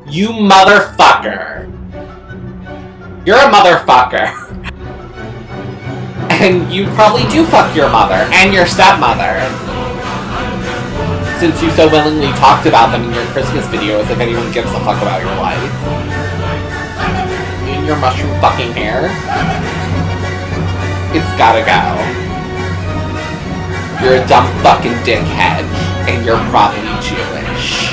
You motherfucker. You're a motherfucker. And you probably do fuck your mother and your stepmother. Since you so willingly talked about them in your Christmas video as if anyone gives a fuck about your life. In your mushroom fucking hair. It's gotta go. You're a dumb fucking dickhead. And you're probably Jewish.